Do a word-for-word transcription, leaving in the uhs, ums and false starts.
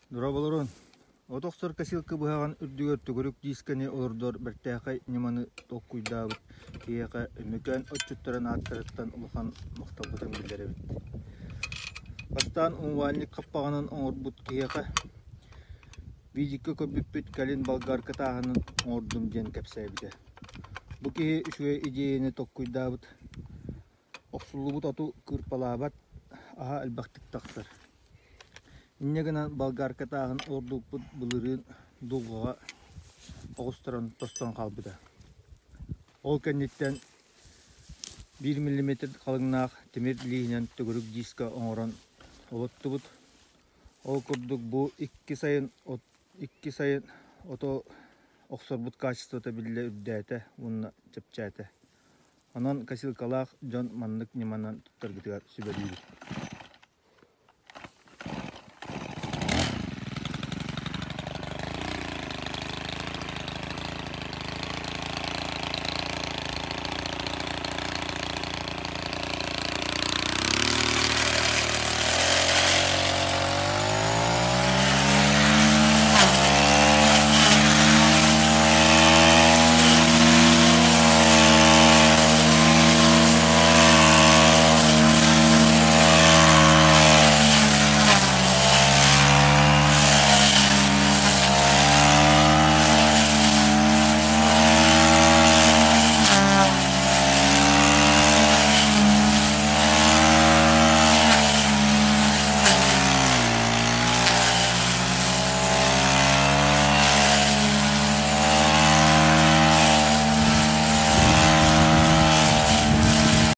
Дұрабалырын. Отоқсыр касилка бұхаған үрдігер түгірік дискені олырдор бәртәқай неманы тоққүйдабыт. Кейеқа үмікен отчуттарын аттырыттан ұлыған мұқталбытын білдері бит. Бастан ұңванлік қаппағанын оңырбұт кейеқа. Бейдікке көбіппет кәлін балғар катағанын оңырдым ден кәпсәй біде. Бұ кейе үшуе идеяны тоққүйдабыт. Оқсулыбыт оту күрпалабат, аға әлбақтық тақсыр. Иннегенен балгар катағын ордуппут бұлырын дұлғыға оғыстырын тостан қалбыда. Ол кәннеттен bir миллиметр қалыңнақ темір лейінен түгірік диска оңырын олыттыбыт. Ол күрдік бұ икки сайын ото оқсырбыт качествота білі үддәті, ұнна чепчәті. Онан касилкалақ жон маннық неманан тұттар бітігер сүбәлейді.